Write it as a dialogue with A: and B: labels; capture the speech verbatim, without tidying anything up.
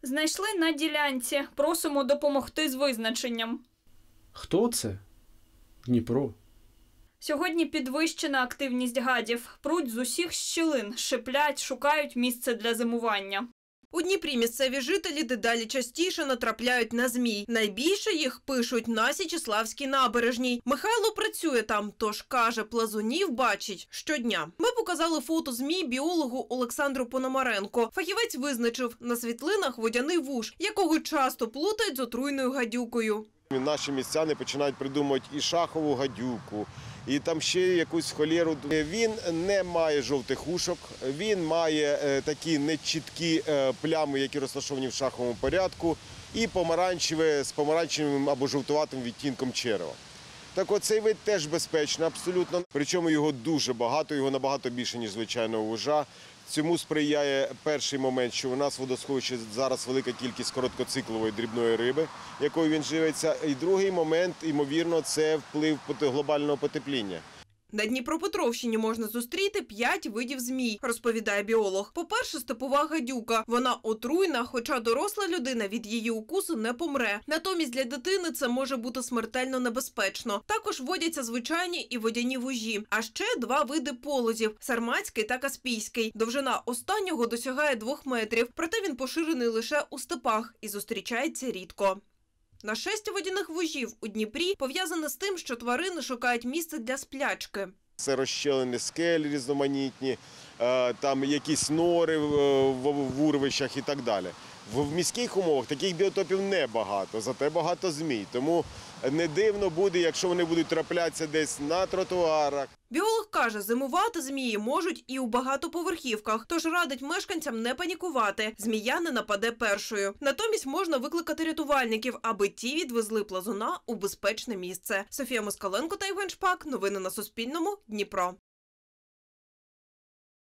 A: Знайшли на ділянці. Просимо допомогти з визначенням.
B: Хто це? Дніпро.
A: Сьогодні підвищена активність гадів. Пруть з усіх щілин, шиплять, шукають місце для зимування.
C: У Дніпрі місцеві жителі дедалі частіше натрапляють на змій. Найбільше їх, пишуть, на Січеславській набережній. Михайло працює там, тож, каже, плазунів бачить щодня. Ми показали фото змій біологу Олександру Пономаренко. Фахівець визначив, на світлинах водяний вуж, якого часто плутають з отруйною гадюкою.
D: Наші містяни починають придумувати і шахову гадюку, і там ще якусь холєру. Він не має жовтих ушок, він має такі нечіткі плями, які розташовані в шаховому порядку, і помаранчеве з помаранчевим або жовтуватим відтінком черева. Так от цей вид теж безпечний абсолютно, причому його дуже багато, його набагато більше, ніж звичайного вужа. Цьому сприяє перший момент, що у нас в водосховищі зараз велика кількість короткоциклової дрібної риби, якою він живиться. І другий момент, ймовірно, це вплив глобального потепління.
C: На Дніпропетровщині можна зустріти п'ять видів змій, розповідає біолог. По-перше, степова гадюка. Вона отруйна, хоча доросла людина від її укусу не помре. Натомість для дитини це може бути смертельно небезпечно. Також водяться звичайні і водяні вужі. А ще два види полозів – сарматський та каспійський. Довжина останнього досягає двох метрів, проте він поширений лише у степах і зустрічається рідко. Нашестя водяних вужів у Дніпрі пов'язане з тим, що тварини шукають місце для сплячки.
D: Це розщелини скель різноманітні, там якісь нори в урвищах і так далі. В міських умовах таких біотопів небагато, зате багато змій. Тому не дивно буде, якщо вони будуть траплятися десь на тротуарах.
C: Біолог каже, зимувати змії можуть і у багатоповерхівках, тож радить мешканцям не панікувати. Змія не нападе першою. Натомість можна викликати рятувальників, аби ті відвезли плазуна у безпечне місце. Софія Москаленко та Євген Шпак. Новини на Суспільному. Дніпро.